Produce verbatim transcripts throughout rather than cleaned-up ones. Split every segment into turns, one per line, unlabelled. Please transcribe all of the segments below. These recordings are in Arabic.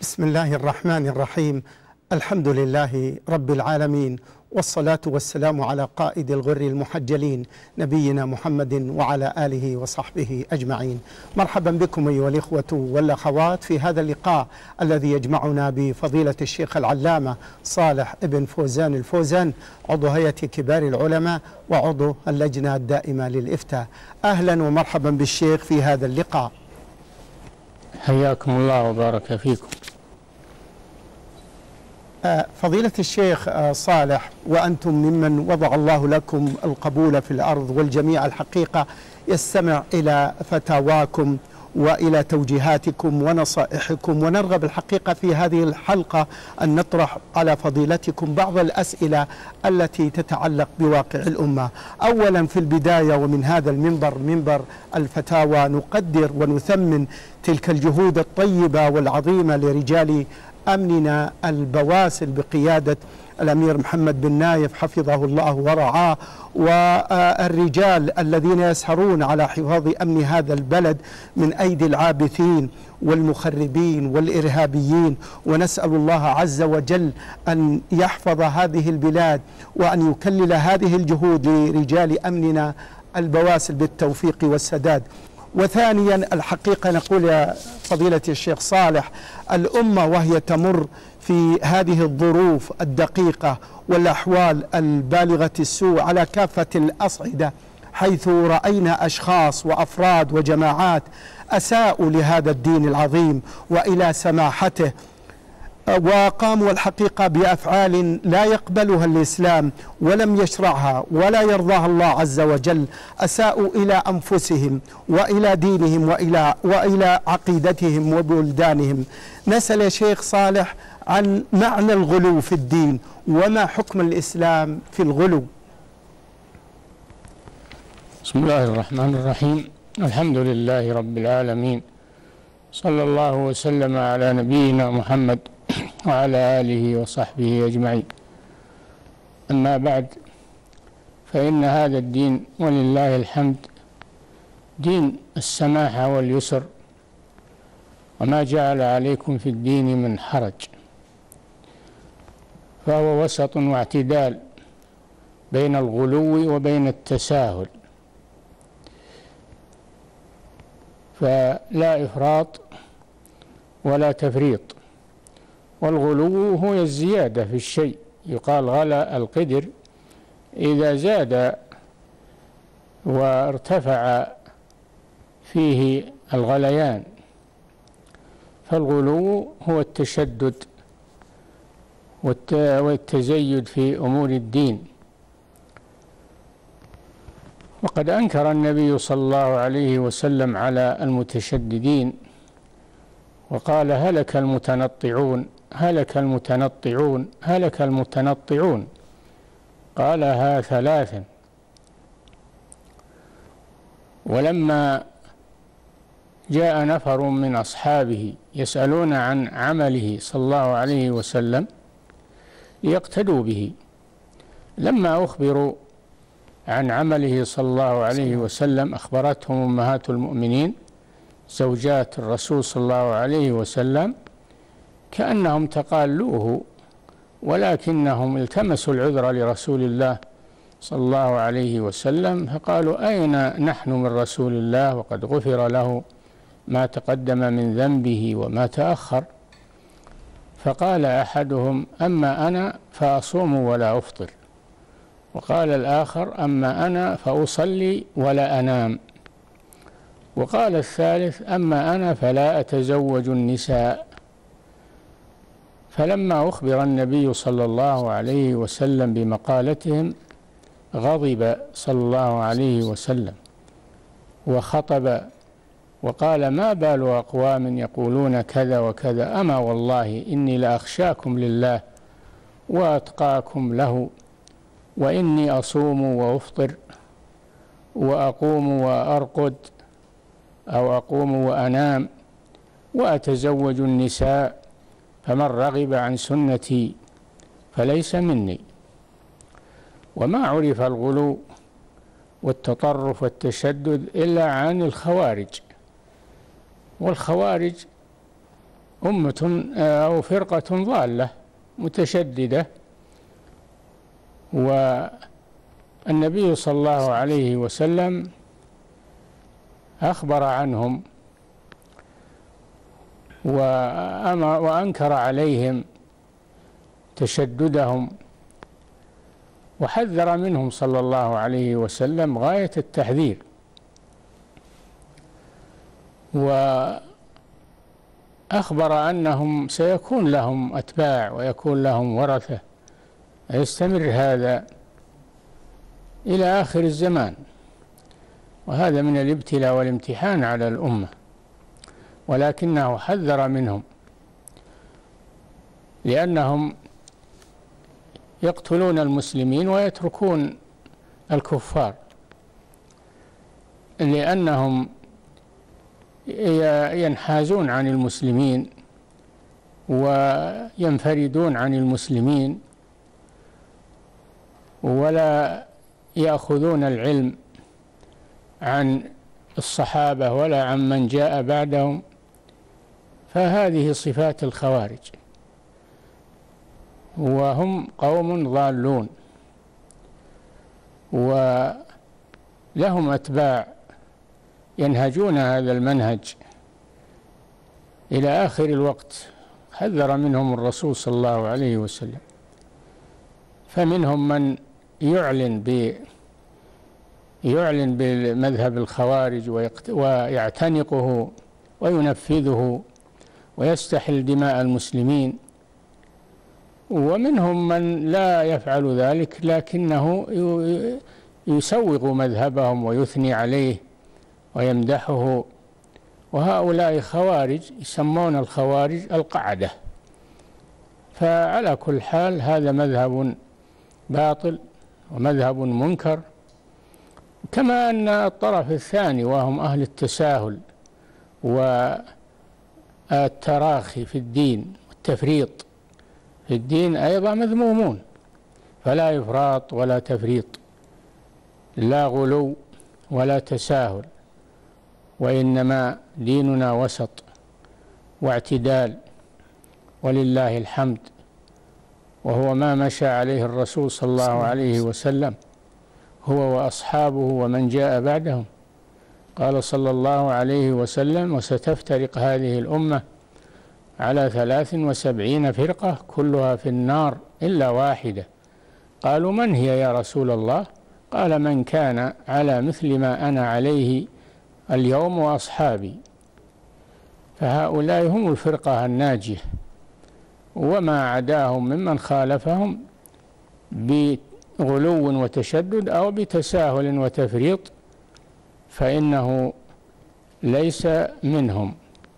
بسم الله الرحمن الرحيم. الحمد لله رب العالمين، والصلاة والسلام على قائد الغر المحجلين نبينا محمد وعلى آله وصحبه أجمعين. مرحبا بكم أيها الإخوة والأخوات في هذا اللقاء الذي يجمعنا بفضيلة الشيخ العلامة صالح ابن فوزان الفوزان، عضو هيئة كبار العلماء وعضو اللجنة الدائمة للإفتاء. أهلا ومرحبا بالشيخ في هذا اللقاء.
حياكم الله وبارك فيكم.
فضيلة الشيخ صالح، وأنتم ممن وضع الله لكم القبول في الأرض، والجميع الحقيقة يستمع إلى فتاواكم وإلى توجيهاتكم ونصائحكم، ونرغب الحقيقة في هذه الحلقة أن نطرح على فضيلتكم بعض الأسئلة التي تتعلق بواقع الأمة. أولا في البداية ومن هذا المنبر، منبر الفتاوى، نقدر ونثمن تلك الجهود الطيبة والعظيمة لرجال أمننا البواسل بقيادة الأمير محمد بن نايف حفظه الله ورعاه، والرجال الذين يسهرون على حفاظ أمن هذا البلد من أيدي العابثين والمخربين والإرهابيين. ونسأل الله عز وجل أن يحفظ هذه البلاد وأن يكلل هذه الجهود لرجال أمننا البواسل بالتوفيق والسداد. وثانيا الحقيقة نقول يا فضيلة الشيخ صالح، الأمة وهي تمر في هذه الظروف الدقيقة والأحوال البالغة السوء على كافة الأصعدة، حيث رأينا أشخاص وأفراد وجماعات أساءوا لهذا الدين العظيم وإلى سماحته، وقاموا الحقيقة بأفعال لا يقبلها الإسلام ولم يشرعها ولا يرضاها الله عز وجل. أساءوا إلى أنفسهم وإلى دينهم وإلى, وإلى عقيدتهم وبلدانهم. نسأل يا شيخ صالح عن معنى الغلو في الدين، وما حكم الإسلام في الغلو؟
بسم الله الرحمن الرحيم. الحمد لله رب العالمين، صلى الله وسلم على نبينا محمد وعلى آله وصحبه أجمعين. أما بعد، فإن هذا الدين ولله الحمد دين السماحة واليسر، وما جعل عليكم في الدين من حرج، فهو وسط واعتدال بين الغلو وبين التساهل، فلا إفراط ولا تفريط. والغلو هو الزيادة في الشيء، يقال غلا القدر إذا زاد وارتفع فيه الغليان، فالغلو هو التشدد والتزيد في أمور الدين. وقد أنكر النبي صلى الله عليه وسلم على المتشددين وقال: هلك المتنطعون هلك المتنطعون هلك المتنطعون، قالها ثلاثا. ولما جاء نفر من أصحابه يسألون عن عمله صلى الله عليه وسلم ليقتدوا به، لما أخبروا عن عمله صلى الله عليه وسلم أخبرتهم أمهات المؤمنين زوجات الرسول صلى الله عليه وسلم كأنهم تقالوه، ولكنهم التمسوا العذر لرسول الله صلى الله عليه وسلم، فقالوا: أين نحن من رسول الله وقد غفر له ما تقدم من ذنبه وما تأخر؟ فقال أحدهم: أما أنا فأصوم ولا أفطر، وقال الآخر: أما أنا فأصلي ولا أنام، وقال الثالث: أما أنا فلا أتزوج النساء. فلما أخبر النبي صلى الله عليه وسلم بمقالتهم غضب صلى الله عليه وسلم وخطب وقال: ما بال أقوام يقولون كذا وكذا، أما والله إني لأخشاكم لله وأتقاكم له، وإني أصوم وأفطر وأقوم وأرقد أو أقوم وأنام وأتزوج النساء، فمن رغب عن سنتي فليس مني. وما عرف الغلو والتطرف والتشدد إلا عن الخوارج، والخوارج أمة أو فرقة ضالة متشددة. والنبي صلى الله عليه وسلم أخبر عنهم وأنكر عليهم تشددهم، وحذر منهم صلى الله عليه وسلم غاية التحذير، وأخبر أنهم سيكون لهم أتباع ويكون لهم ورثة، يستمر هذا إلى آخر الزمان، وهذا من الابتلاء والامتحان على الأمة، ولكنه حذر منهم لأنهم يقتلون المسلمين ويتركون الكفار، لأنهم ينحازون عن المسلمين وينفردون عن المسلمين ولا يأخذون العلم عن الصحابة ولا عن من جاء بعدهم. فهذه صفات الخوارج، وهم قوم ضالون ولهم أتباع ينهجون هذا المنهج إلى آخر الوقت، حذر منهم الرسول صلى الله عليه وسلم. فمنهم من يعلن ب يعلن بمذهب الخوارج ويعتنقه وينفذه ويستحل دماء المسلمين، ومنهم من لا يفعل ذلك لكنه يسوغ مذهبهم ويثني عليه ويمدحه، وهؤلاء خوارج يسمون الخوارج القعدة. فعلى كل حال هذا مذهب باطل ومذهب منكر، كما أن الطرف الثاني وهم أهل التساهل والتراخي في الدين والتفريط في الدين أيضا مذمومون، فلا إفراط ولا تفريط، لا غلو ولا تساهل، وإنما ديننا وسط واعتدال ولله الحمد، وهو ما مشى عليه الرسول صلى الله عليه وسلم هو وأصحابه ومن جاء بعدهم. قال صلى الله عليه وسلم: وستفترق هذه الأمة على ثلاث وسبعين فرقة كلها في النار إلا واحدة. قالوا: من هي يا رسول الله؟ قال: من كان على مثل ما أنا عليه اليوم وأصحابي. فهؤلاء هم الفرقة الناجية، وما عداهم ممن خالفهم بغلو وتشدد أو بتساهل وتفريط فإنه ليس منهم،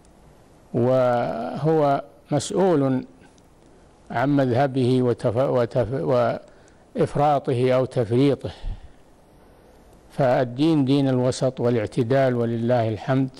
وهو مسؤول عن مذهبه وتف... وتف... وإفراطه أو تفريطه. فالدين دين الوسط والاعتدال ولله الحمد.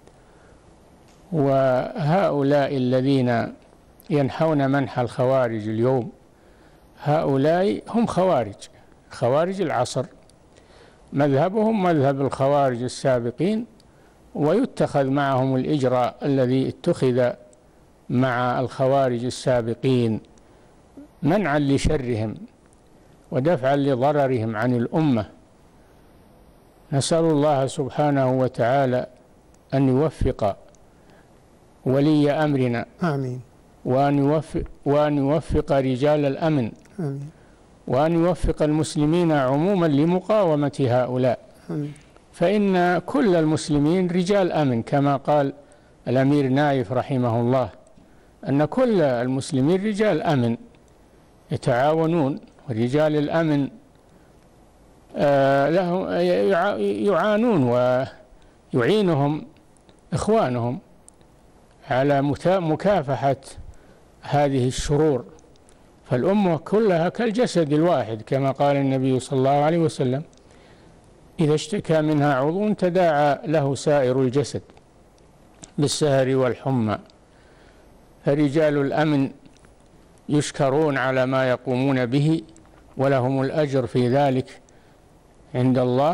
وهؤلاء الذين ينحون منحى الخوارج اليوم هؤلاء هم خوارج خوارج العصر، مذهبهم مذهب الخوارج السابقين، ويتخذ معهم الإجراء الذي اتخذ مع الخوارج السابقين منعا لشرهم ودفعا لضررهم عن الأمة. نسأل الله سبحانه وتعالى أن يوفق ولي أمرنا
آمين،
وأن يوفق, وأن يوفق رجال الأمن
آمين،
وأن يوفق المسلمين عموما لمقاومة هؤلاء.
آمين.
فإن كل المسلمين رجال أمن، كما قال الأمير نايف رحمه الله، أن كل المسلمين رجال أمن يتعاونون، ورجال الأمن لهم يعانون ويعينهم إخوانهم على مكافحة هذه الشرور. فالأمة كلها كالجسد الواحد، كما قال النبي صلى الله عليه وسلم: إذا اشتكى منها عضو تداعى له سائر الجسد بالسهر والحمى. فرجال الأمن يشكرون على ما يقومون به ولهم الأجر في ذلك عند الله،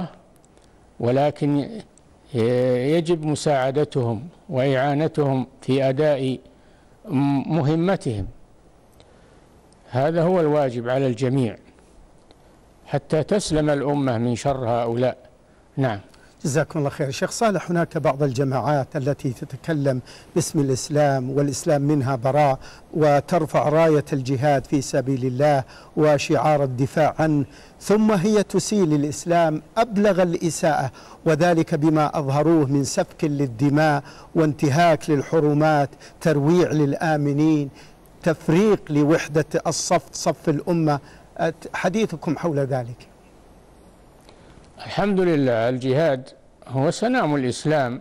ولكن يجب مساعدتهم وإعانتهم في أداء مهمتهم. هذا هو الواجب على الجميع حتى تسلم الأمة من شر هؤلاء. نعم.
جزاكم الله خير. شيخ صالح، هناك بعض الجماعات التي تتكلم باسم الإسلام والإسلام منها براء، وترفع راية الجهاد في سبيل الله وشعار الدفاع عنه، ثم هي تسيء للإسلام أبلغ الإساءة، وذلك بما أظهروه من سفك للدماء وانتهاك للحرمات، ترويع للآمنين، تفريق لوحدة الصف صف الأمة. حديثكم حول ذلك؟
الحمد لله، الجهاد هو سنام الإسلام،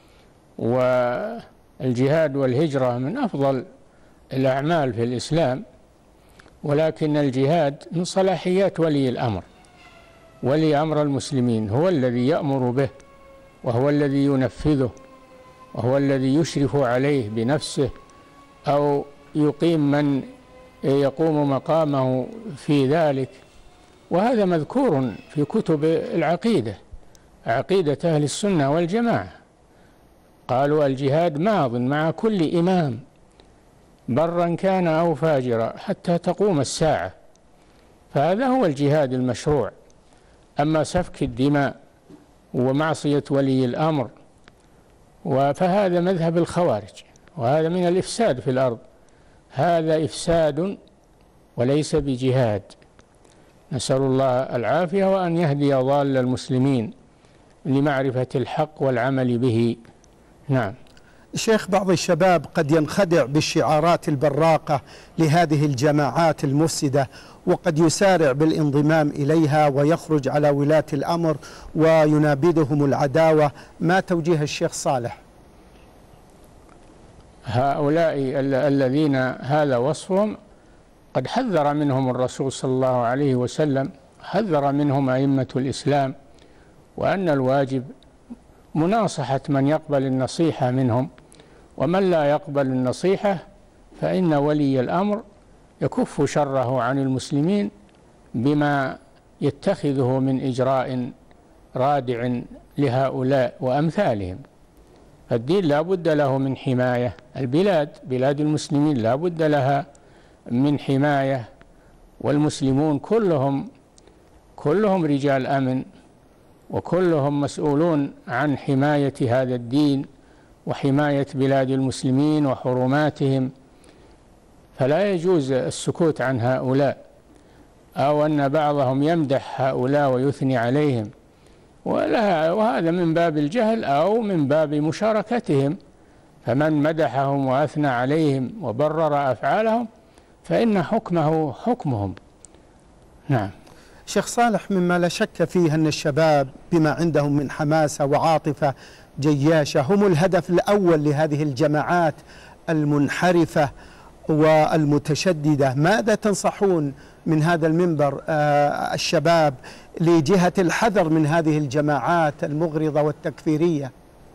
والجهاد والهجرة من أفضل الأعمال في الإسلام، ولكن الجهاد من صلاحيات ولي الأمر. ولي أمر المسلمين هو الذي يأمر به، وهو الذي ينفذه، وهو الذي يشرف عليه بنفسه أو يقيم من يقوم مقامه في ذلك. وهذا مذكور في كتب العقيدة، عقيدة أهل السنة والجماعة. قالوا الجهاد ماض مع كل إمام برا كان أو فاجرا حتى تقوم الساعة، فهذا هو الجهاد المشروع. أما سفك الدماء ومعصية ولي الأمر فهذا مذهب الخوارج، وهذا من الإفساد في الأرض، هذا إفساد وليس بجهاد. نسأل الله العافية وأن يهدي ضال المسلمين لمعرفة الحق والعمل به. نعم.
شيخ، بعض الشباب قد ينخدع بالشعارات البراقة لهذه الجماعات المفسدة، وقد يسارع بالانضمام إليها ويخرج على ولاة الأمر وينابذهم العداوة. ما توجيه الشيخ صالح؟
هؤلاء الذين هذا وصفهم قد حذر منهم الرسول صلى الله عليه وسلم، حذر منهم أئمة الإسلام، وأن الواجب مناصحة من يقبل النصيحة منهم، ومن لا يقبل النصيحة فإن ولي الأمر يكف شره عن المسلمين بما يتخذه من إجراء رادع لهؤلاء وأمثالهم. الدين لا بد له من حماية، البلاد بلاد المسلمين لا بد لها من حماية، والمسلمون كلهم كلهم رجال أمن، وكلهم مسؤولون عن حماية هذا الدين وحماية بلاد المسلمين وحرماتهم، فلا يجوز السكوت عن هؤلاء أو أن بعضهم يمدح هؤلاء ويثني عليهم، وهذا من باب الجهل أو من باب مشاركتهم. فمن مدحهم وأثنى عليهم وبرر أفعالهم فإن حكمه حكمهم. نعم.
شيخ صالح، مما لا شك فيه أن الشباب بما عندهم من حماسة وعاطفة جياشة هم الهدف الأول لهذه الجماعات المنحرفة والمتشددة. ماذا تنصحون من هذا المنبر آه الشباب لجهة الحذر من هذه الجماعات المغرضة والتكفيرية؟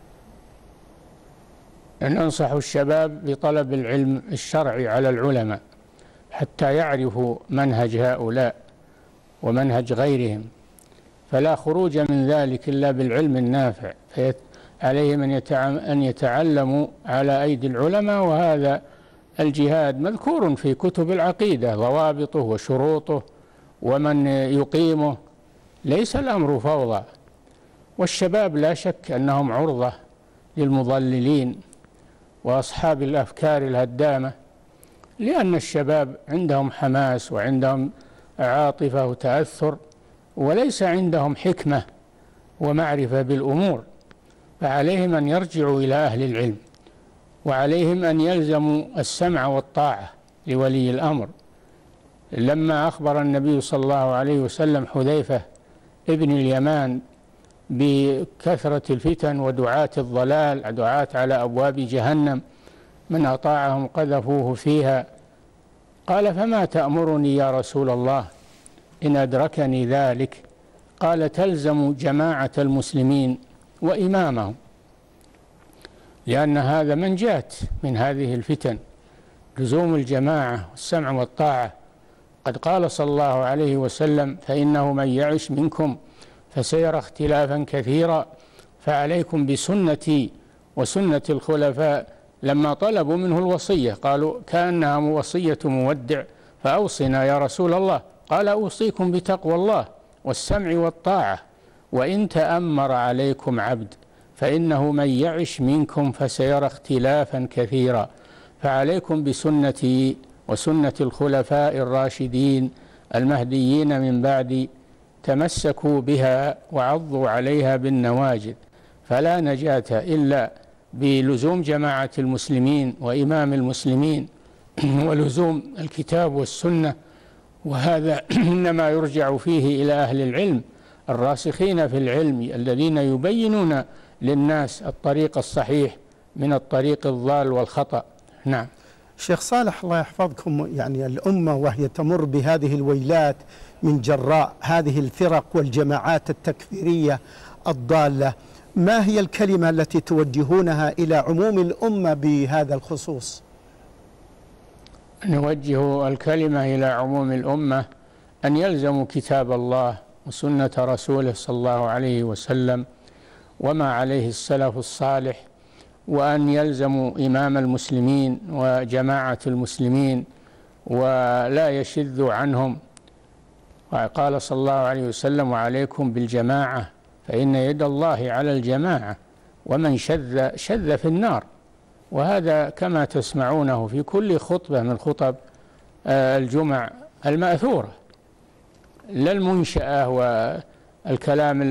ننصح الشباب بطلب العلم الشرعي على العلماء حتى يعرفوا منهج هؤلاء ومنهج غيرهم، فلا خروج من ذلك إلا بالعلم النافع، عليهم أن يتعلموا على أيدي العلماء. وهذا الجهاد مذكور في كتب العقيدة، ضوابطه وشروطه ومن يقيمه، ليس الأمر فوضى. والشباب لا شك أنهم عرضة للمضللين وأصحاب الأفكار الهدامة، لأن الشباب عندهم حماس وعندهم عاطفة وتأثر، وليس عندهم حكمة ومعرفة بالأمور، فعليهم أن يرجعوا إلى أهل العلم، وعليهم أن يلزموا السمع والطاعة لولي الأمر. لما أخبر النبي صلى الله عليه وسلم حذيفة ابن اليمان بكثرة الفتن ودعاة الضلال، دعاة على أبواب جهنم، من أطاعهم قذفوه فيها، قال: فما تأمرني يا رسول الله إن أدركني ذلك؟ قال: تلزم جماعة المسلمين وإمامهم، لأن هذا منجاة من هذه الفتن، لزوم الجماعة والسمع والطاعة. قد قال صلى الله عليه وسلم: فإنه من يعش منكم فسيرى اختلافا كثيرا، فعليكم بسنتي وسنة الخلفاء لما طلبوا منه الوصية قالوا كأنها وصية مودع فأوصنا يا رسول الله، قال أوصيكم بتقوى الله والسمع والطاعة وإن تأمر عليكم عبد فإنه من يعش منكم فسيرى اختلافا كثيرا، فعليكم بسنتي وسنة الخلفاء الراشدين المهديين من بعدي، تمسكوا بها وعضوا عليها بالنواجذ، فلا نجاة إلا بلزوم جماعة المسلمين وإمام المسلمين ولزوم الكتاب والسنة. وهذا إنما يرجع فيه إلى أهل العلم الراسخين في العلم الذين يبينون للناس الطريق الصحيح من الطريق الضال والخطأ. نعم.
شيخ صالح الله يحفظكم، يعني الأمة وهي تمر بهذه الويلات من جراء هذه الفرق والجماعات التكفيرية الضالة، ما هي الكلمة التي توجهونها إلى عموم الأمة بهذا الخصوص؟
نوجه الكلمة إلى عموم الأمة أن يلزموا كتاب الله وسنة رسوله صلى الله عليه وسلم وما عليه السلف الصالح، وأن يلزموا إمام المسلمين وجماعة المسلمين ولا يشذوا عنهم. وقال صلى الله عليه وسلم وعليكم بالجماعة فإن يد الله على الجماعة ومن شذ شذ في النار. وهذا كما تسمعونه في كل خطبة من خطب الجمع المأثورة، لا المنشأة والكلام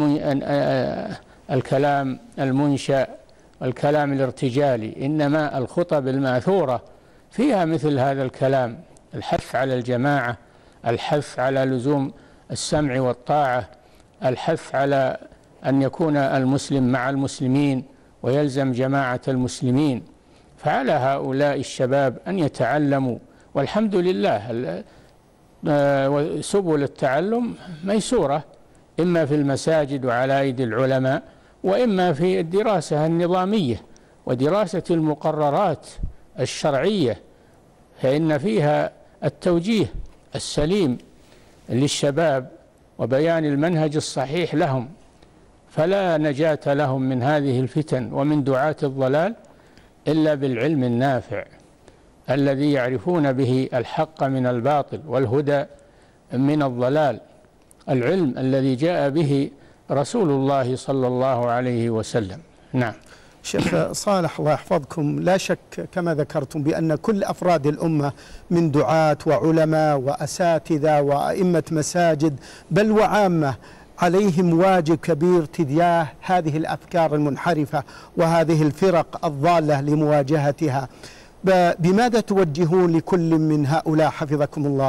الكلام المنشأ والكلام الارتجالي، إنما الخطب المأثورة فيها مثل هذا الكلام، الحث على الجماعة، الحث على لزوم السمع والطاعة، الحث على أن يكون المسلم مع المسلمين ويلزم جماعة المسلمين. فعلى هؤلاء الشباب أن يتعلموا، والحمد لله سبل التعلم ميسورة، إما في المساجد وعلى أيدي العلماء، وإما في الدراسة النظامية ودراسة المقررات الشرعية، فإن فيها التوجيه السليم للشباب وبيان المنهج الصحيح لهم، فلا نجاة لهم من هذه الفتن ومن دعاة الضلال إلا بالعلم النافع الذي يعرفون به الحق من الباطل والهدى من الضلال، العلم الذي جاء به رسول الله صلى الله عليه وسلم. نعم.
شيخ صالح الله يحفظكم، لا شك كما ذكرتم بأن كل أفراد الأمة من دعاة وعلماء وأساتذة وأئمة مساجد بل وعامة عليهم واجب كبير تجاه هذه الأفكار المنحرفة وهذه الفرق الضالة لمواجهتها. بماذا توجهون لكل من هؤلاء حفظكم الله؟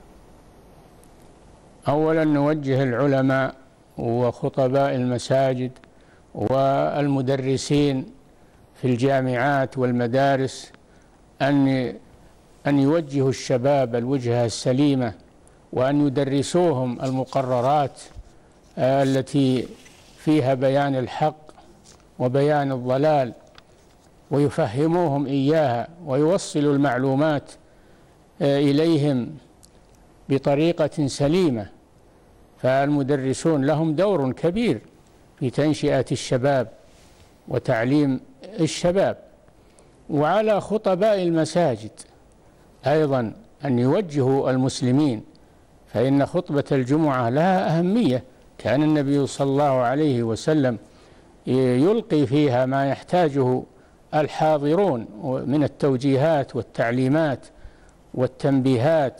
أولا نوجه العلماء وخطباء المساجد والمدرسين في الجامعات والمدارس أن أن يوجهوا الشباب الوجهة السليمة، وأن يدرسوهم المقررات التي فيها بيان الحق وبيان الضلال، ويفهموهم إياها ويوصلوا المعلومات إليهم بطريقة سليمة. فالمدرسون لهم دور كبير في تنشئة الشباب وتعليم الشباب. وعلى خطباء المساجد أيضا أن يوجهوا المسلمين، فإن خطبة الجمعة لها أهمية، كان النبي صلى الله عليه وسلم يلقي فيها ما يحتاجه الحاضرون من التوجيهات والتعليمات والتنبيهات.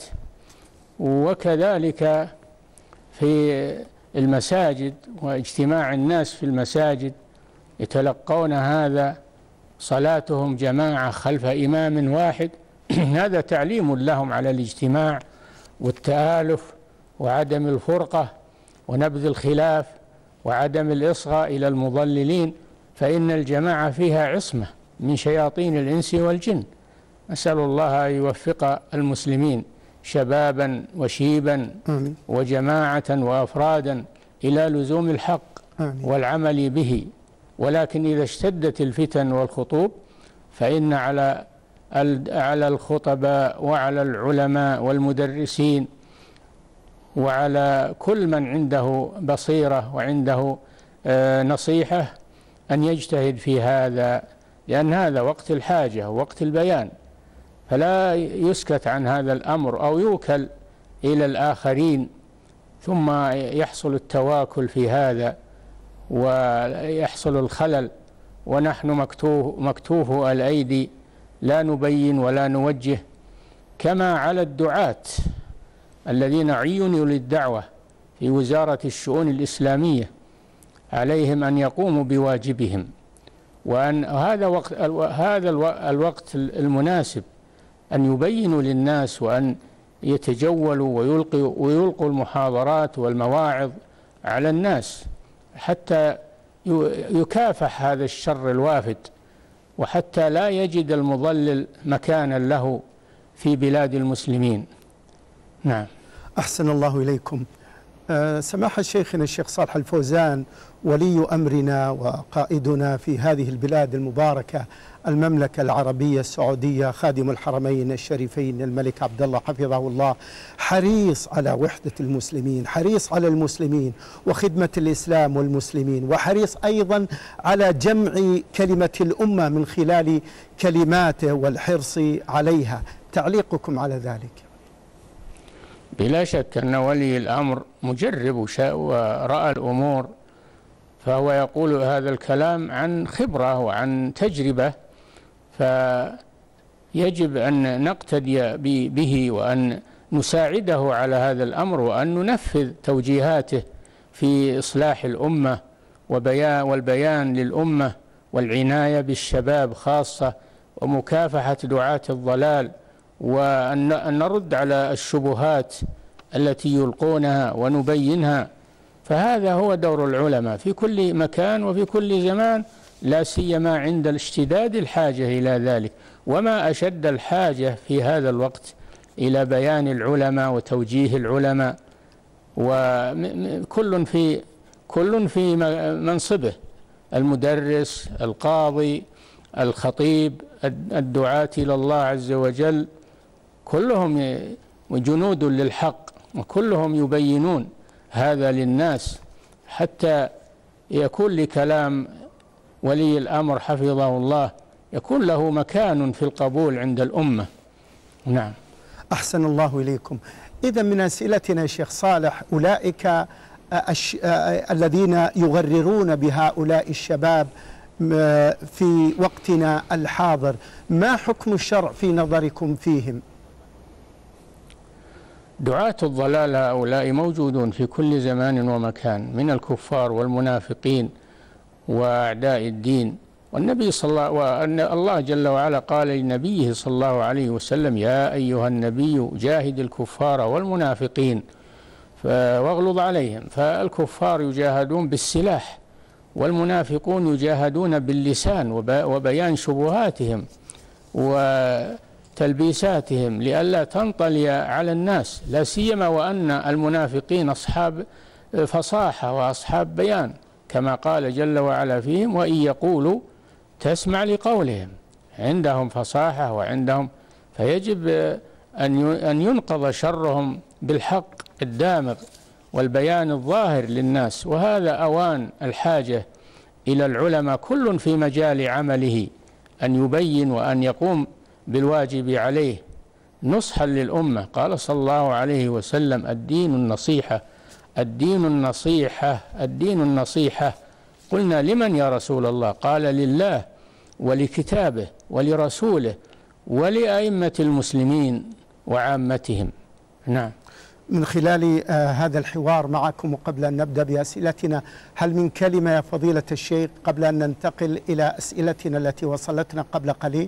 وكذلك في المساجد واجتماع الناس في المساجد يتلقون هذا، صلاتهم جماعة خلف إمام واحد هذا تعليم لهم على الاجتماع والتآلف وعدم الفرقة ونبذ الخلاف وعدم الإصغاء إلى المضللين، فإن الجماعة فيها عصمة من شياطين الإنس والجن. نسأل الله أن يوفق المسلمين شبابا وشيبا آمين. وجماعة وأفرادا إلى لزوم الحق آمين. والعمل به. ولكن إذا اشتدت الفتن والخطوب فإن على على الخطباء وعلى العلماء والمدرسين وعلى كل من عنده بصيرة وعنده نصيحة أن يجتهد في هذا لأن هذا وقت الحاجة ووقت البيان، فلا يسكت عن هذا الأمر أو يوكل إلى الآخرين ثم يحصل التواكل في هذا ويحصل الخلل، ونحن مكتوف مكتوف الأيدي لا نبين ولا نوجه. كما على الدعاة الذين عينوا للدعوة في وزارة الشؤون الإسلامية، عليهم أن يقوموا بواجبهم، وأن هذا وقت هذا الوقت المناسب أن يبينوا للناس وأن يتجولوا ويلقوا ويلقوا المحاضرات والمواعظ على الناس حتى يكافح هذا الشر الوافد، وحتى لا يجد المضلل مكانا له في بلاد المسلمين. نعم.
أحسن الله إليكم. أه سماحة شيخنا الشيخ صالح الفوزان، ولي أمرنا وقائدنا في هذه البلاد المباركة المملكة العربية السعودية، خادم الحرمين الشريفين الملك عبد الله حفظه الله، حريص على وحدة المسلمين، حريص على المسلمين وخدمة الإسلام والمسلمين، وحريص أيضا على جمع كلمة الأمة من خلال كلماته والحرص عليها. تعليقكم على ذلك؟
بلا شك أن ولي الأمر مجرب ورأى الأمور، فهو يقول هذا الكلام عن خبرة وعن تجربة، فيجب أن نقتدي به وأن نساعده على هذا الأمر، وأن ننفذ توجيهاته في إصلاح الأمة والبيان للأمة والعناية بالشباب خاصة، ومكافحة دعاة الضلال، وأن نرد على الشبهات التي يلقونها ونبينها. فهذا هو دور العلماء في كل مكان وفي كل زمان، لا سيما عند اشتداد الحاجة إلى ذلك، وما أشد الحاجة في هذا الوقت إلى بيان العلماء وتوجيه العلماء، وكل في كل في منصبه، المدرس، القاضي، الخطيب، الدعاة إلى الله عز وجل، كلهم جنود للحق، وكلهم يبينون هذا للناس حتى يكون لكلام ولي الأمر حفظه الله يكون له مكان في القبول عند الأمة. نعم.
أحسن الله إليكم. إذا من أسئلتنا يا شيخ صالح، أولئك أش... الذين يغررون بهؤلاء الشباب في وقتنا الحاضر، ما حكم الشرع في نظركم فيهم؟
دعاة الضلال هؤلاء موجودون في كل زمان ومكان من الكفار والمنافقين وأعداء الدين، والنبي صلى الله وأن الله جل وعلا قال لنبيه صلى الله عليه وسلم: يا أيها النبي جاهد الكفار والمنافقين واغلظ عليهم. فالكفار يجاهدون بالسلاح، والمنافقون يجاهدون باللسان وبيان شبهاتهم وتلبيساتهم لئلا تنطلي على الناس، لا سيما وأن المنافقين أصحاب فصاحة وأصحاب بيان، كما قال جل وعلا فيهم: وإن يقولوا تسمع لقولهم. عندهم فصاحة وعندهم، فيجب أن ينقض شرهم بالحق الدامغ والبيان الظاهر للناس. وهذا أوان الحاجة إلى العلماء كل في مجال عمله أن يبين وأن يقوم بالواجب عليه نصحا للأمة. قال صلى الله عليه وسلم: الدين النصيحة، الدين النصيحة، الدين النصيحة. قلنا: لمن يا رسول الله؟ قال: لله ولكتابه ولرسوله ولأئمة المسلمين وعامتهم. نعم.
من خلال آه هذا الحوار معكم، وقبل أن نبدأ بأسئلتنا، هل من كلمة يا فضيلة الشيخ قبل أن ننتقل إلى أسئلتنا التي وصلتنا قبل قليل؟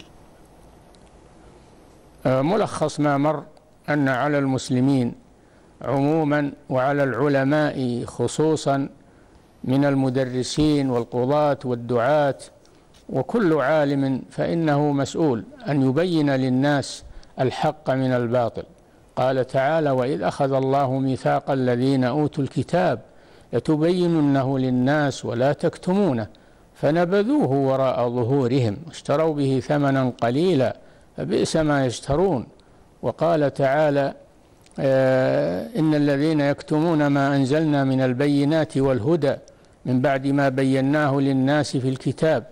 آه ملخص ما مر أن على المسلمين عموما وعلى العلماء خصوصا من المدرسين والقضاة والدعاة وكل عالم فإنه مسؤول أن يبين للناس الحق من الباطل. قال تعالى: وإذ أخذ الله ميثاق الذين أوتوا الكتاب لتبيننه للناس ولا تكتمونه فنبذوه وراء ظهورهم واشتروا به ثمنا قليلا فبئس ما يشترون. وقال تعالى: آه إن الذين يكتمون ما أنزلنا من البينات والهدى من بعد ما بيناه للناس في الكتاب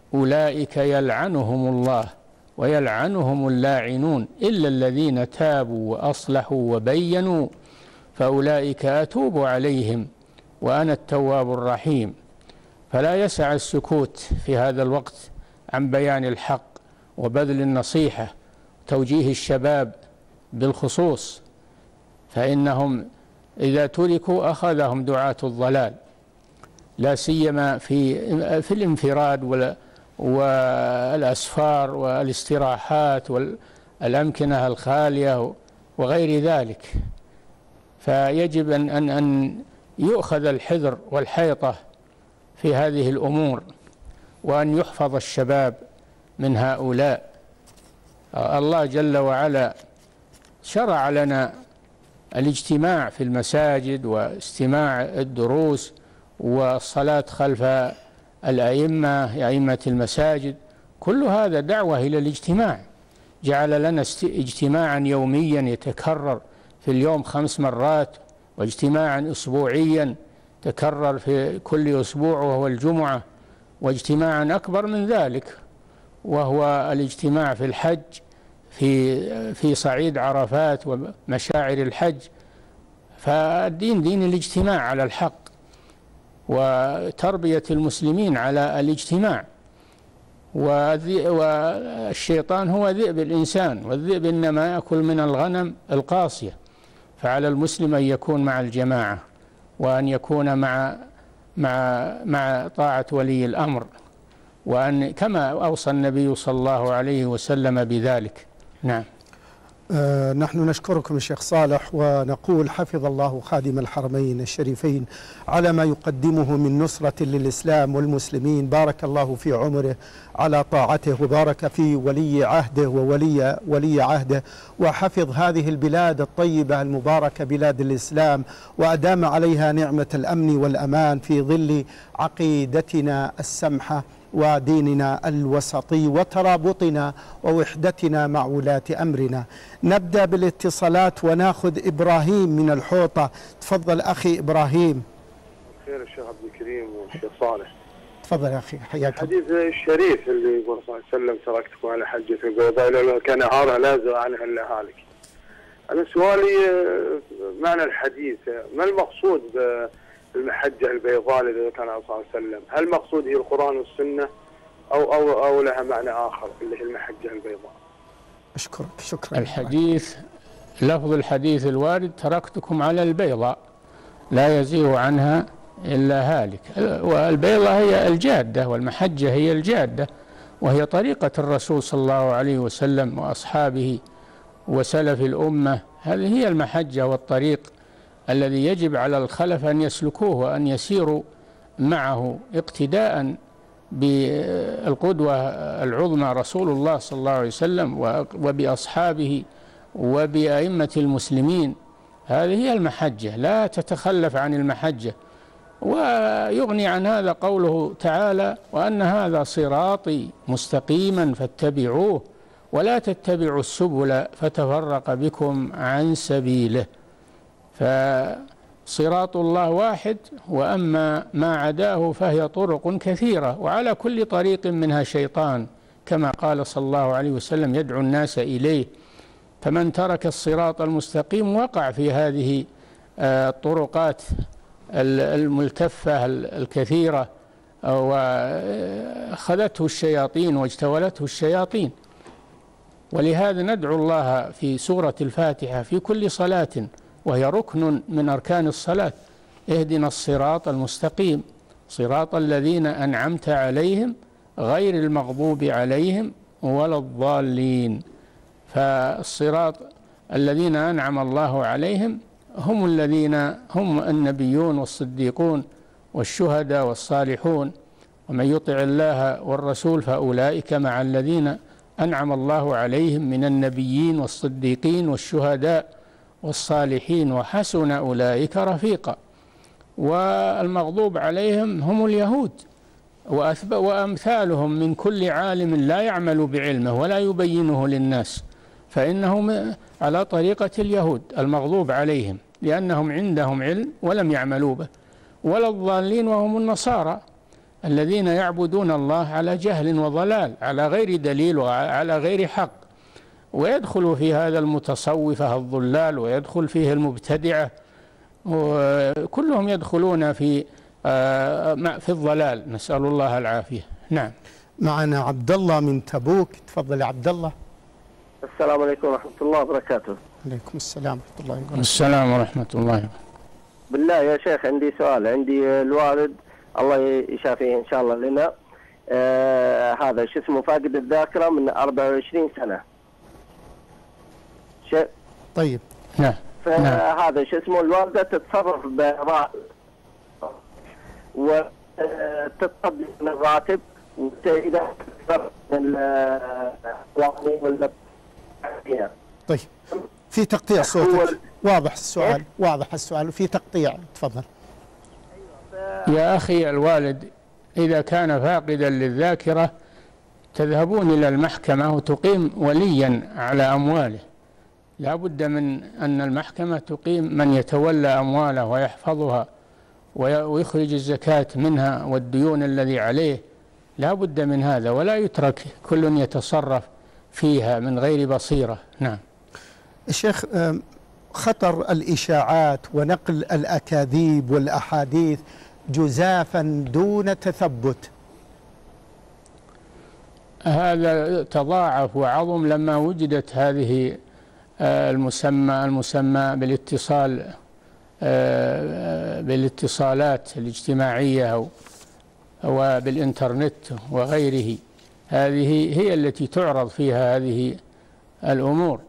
أولئك يلعنهم الله ويلعنهم اللاعنون إلا الذين تابوا وأصلحوا وبينوا فأولئك أتوب عليهم وأنا التواب الرحيم. فلا يسع السكوت في هذا الوقت عن بيان الحق وبذل النصيحة توجيه الشباب بالخصوص، فإنهم إذا تركوا أخذهم دعاة الضلال، لا سيما في في الانفراد والأسفار والاستراحات والأمكنة الخالية وغير ذلك. فيجب أن أن أن يؤخذ الحذر والحيطة في هذه الأمور، وأن يحفظ الشباب من هؤلاء. الله جل وعلا شرع لنا الاجتماع في المساجد واستماع الدروس والصلاة خلف الأئمة أئمة المساجد، كل هذا دعوة إلى الاجتماع. جعل لنا اجتماعا يوميا يتكرر في اليوم خمس مرات، واجتماعا أسبوعيا تكرر في كل أسبوع وهو الجمعة، واجتماعا أكبر من ذلك وهو الاجتماع في الحج في في صعيد عرفات ومشاعر الحج. فالدين دين الاجتماع على الحق وتربية المسلمين على الاجتماع. والشيطان هو ذئب الإنسان، والذئب إنما يأكل من الغنم القاصية. فعلى المسلم أن يكون مع الجماعة، وأن يكون مع مع مع طاعة ولي الأمر، وأن كما أوصى النبي صلى الله عليه وسلم بذلك. نعم.
آه نحن نشكركم الشيخ صالح، ونقول حفظ الله خادم الحرمين الشريفين على ما يقدمه من نصرة للإسلام والمسلمين. بارك الله في عمره على طاعته، وبارك في ولي عهده وولي ولي عهده، وحفظ هذه البلاد الطيبة المباركة بلاد الإسلام، وأدام عليها نعمة الأمن والأمان في ظل عقيدتنا السمحة وديننا الوسطي وترابطنا ووحدتنا مع ولاة أمرنا. نبدأ بالاتصالات وناخذ إبراهيم من الحوطة. تفضل أخي إبراهيم.
خير الشيخ عبد الكريم والشيخ صالح.
تفضل يا أخي، حياك.
الحديث الشريف اللي يقول صلى الله عليه وسلم تركتكم على حجة البيضاء لو كان عارها لا زرع عنها إلا هالك. أنا سؤالي معنى الحديث، ما المقصود بالمحجة البيضاء الذي كان صلى الله عليه وسلم؟ هل المقصود هي القرآن والسنة أو أو أو لها معنى آخر اللي هي المحجة البيضاء؟
أشكرك. شكرا.
الحديث لفظ الحديث الوارد تركتكم على البيضاء لا يزيغ عنها إلا هالك. والبيضاء هي الجادة، والمحجة هي الجادة، وهي طريقة الرسول صلى الله عليه وسلم وأصحابه وسلف الأمة. هذه هي المحجة والطريق الذي يجب على الخلف أن يسلكوه وأن يسيروا معه اقتداء بالقدوة العظمى رسول الله صلى الله عليه وسلم وبأصحابه وبأئمة المسلمين. هذه هي المحجة، لا تتخلف عن المحجة. ويغني عن هذا قوله تعالى: وأن هذا صراطي مستقيما فاتبعوه ولا تتبعوا السبل فتفرق بكم عن سبيله. فصراط الله واحد، وأما ما عداه فهي طرق كثيرة، وعلى كل طريق منها شيطان كما قال صلى الله عليه وسلم: يدعو الناس إليه. فمن ترك الصراط المستقيم وقع في هذه الطرقات الملتفة الكثيرة، وأخذته الشياطين واجتولته الشياطين. ولهذا ندعو الله في سورة الفاتحة في كل صلاة، وهي ركن من أركان الصلاة: اهدنا الصراط المستقيم صراط الذين أنعمت عليهم غير المغضوب عليهم ولا الضالين. فالصراط الذين أنعم الله عليهم هم الذين هم النبيون والصديقون والشهداء والصالحون. ومن يطع الله والرسول فأولئك مع الذين أنعم الله عليهم من النبيين والصديقين والشهداء والصالحين وحسن أولئك رفيقا. والمغضوب عليهم هم اليهود وأمثالهم من كل عالم لا يعمل بعلمه ولا يبينه للناس، فإنهم على طريقة اليهود المغضوب عليهم لأنهم عندهم علم ولم يعملوا به. ولا الضالين وهم النصارى، الذين يعبدون الله على جهل وضلال، على غير دليل وعلى غير حق، ويدخل في هذا المتصوفة الضلال، ويدخل فيه المبتدعة، وكلهم يدخلون في في الضلال، نسأل الله العافية. نعم.
معنا عبد الله من تبوك، تفضل يا عبد الله.
السلام عليكم ورحمة الله وبركاته.
عليكم السلام ورحمة الله وبركاته.
السلام ورحمة الله.
بالله يا شيخ عندي سؤال. عندي الوالد الله يشافيه إن شاء الله لنا، آه هذا شو اسمه فاقد الذاكرة من أربعة وعشرين سنة. ش...
طيب.
نعم.
فهذا شو اسمه الوالدة تتصرف براتب وتتصدق من الراتب، وإذا من ولا
طيب في تقطيع صوتك. واضح السؤال، واضح السؤال وفي تقطيع، تفضل.
يا أخي الوالد إذا كان فاقدا للذاكرة تذهبون إلى المحكمة وتقيم وليا على أمواله، لا بد من أن المحكمة تقيم من يتولى أمواله ويحفظها ويخرج الزكاة منها والديون الذي عليه، لا بد من هذا، ولا يترك كل يتصرف فيها من غير بصيرة. نعم.
الشيخ، خطر الإشاعات ونقل الأكاذيب والأحاديث جزافا دون تثبت،
هذا تضاعف وعظم لما وجدت هذه المسمى المسمى بالاتصال بالاتصالات الاجتماعية وبالإنترنت وغيره. هذه هي التي تعرض فيها هذه الأمور،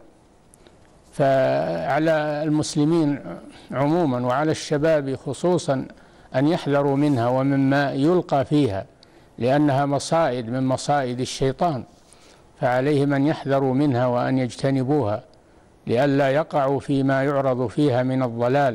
فعلى المسلمين عموما وعلى الشباب خصوصا أن يحذروا منها ومما يلقى فيها، لأنها مصائد من مصائد الشيطان، فعليهم أن يحذروا منها وأن يجتنبوها لئلا يقعوا فيما يعرض فيها من الضلال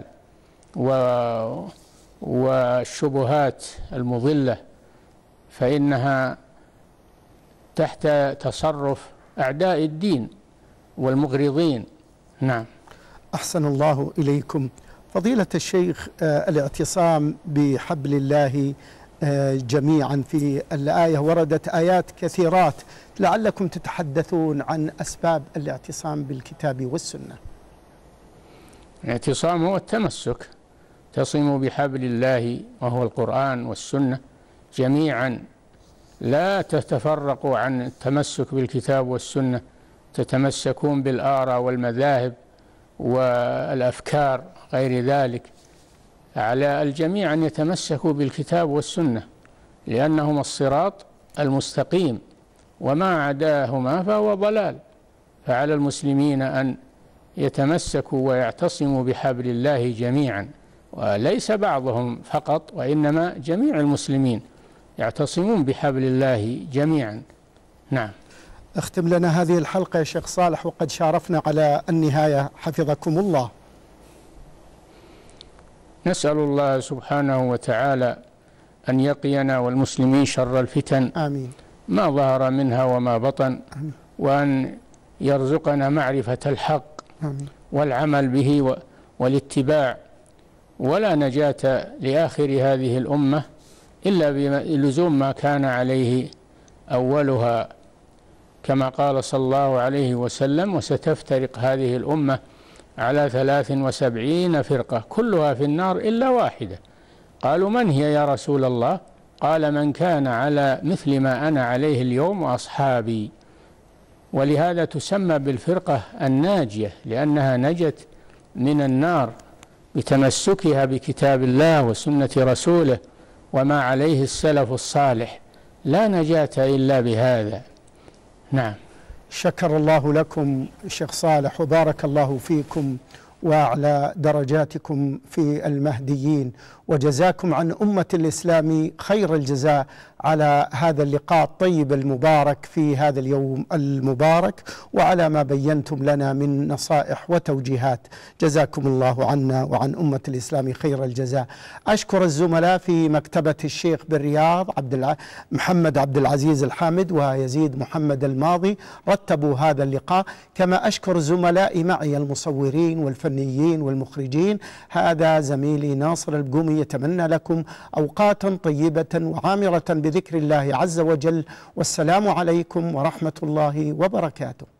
والشبهات المضلة، فإنها تحت تصرف أعداء الدين والمغرضين. نعم.
أحسن الله إليكم. فضيلة الشيخ، آه الاعتصام بحبل الله آه جميعا، في الآية وردت آيات كثيرات، لعلكم تتحدثون عن أسباب الاعتصام بالكتاب والسنة.
الاعتصام هو التمسك، اعتصموا بحبل الله وهو القرآن والسنة جميعا، لا تتفرقوا عن التمسك بالكتاب والسنة، تتمسكون بالآراء والمذاهب والأفكار غير ذلك. على الجميع أن يتمسكوا بالكتاب والسنة لأنهما الصراط المستقيم، وما عداهما فهو ضلال، فعلى المسلمين أن يتمسكوا ويعتصموا بحبل الله جميعا، وليس بعضهم فقط، وإنما جميع المسلمين يعتصمون بحبل الله جميعا. نعم.
اختم لنا هذه الحلقة يا شيخ صالح، وقد شارفنا على النهاية حفظكم الله.
نسأل الله سبحانه وتعالى أن يقينا والمسلمين شر الفتن،
آمين،
ما ظهر منها وما بطن،
آمين،
وأن يرزقنا معرفة الحق،
آمين،
والعمل به والاتباع، ولا نجاة لآخر هذه الأمة إلا بلزوم ما كان عليه أولها، كما قال صلى الله عليه وسلم: وستفترق هذه الأمة على ثلاث وسبعين فرقة كلها في النار إلا واحدة. قالوا: من هي يا رسول الله؟ قال: من كان على مثل ما أنا عليه اليوم وأصحابي. ولهذا تسمى بالفرقة الناجية، لأنها نجت من النار بتمسكها بكتاب الله وسنة رسوله وما عليه السلف الصالح، لا نجاة إلا بهذا. نعم.
شكر الله لكم شيخ صالح، وبارك الله فيكم وأعلى درجاتكم في المهديين، وجزاكم عن أمة الإسلام خير الجزاء على هذا اللقاء الطيب المبارك في هذا اليوم المبارك، وعلى ما بينتم لنا من نصائح وتوجيهات. جزاكم الله عنا وعن أمة الإسلام خير الجزاء. أشكر الزملاء في مكتبة الشيخ بالرياض عبد الع... محمد عبد العزيز الحامد ويزيد محمد الماضي رتبوا هذا اللقاء، كما أشكر زملائي معي المصورين والفنيين والمخرجين. هذا زميلي ناصر البقومي يتمنى لكم أوقاتا طيبة وعامرة بذكر الله عز وجل، والسلام عليكم ورحمة الله وبركاته.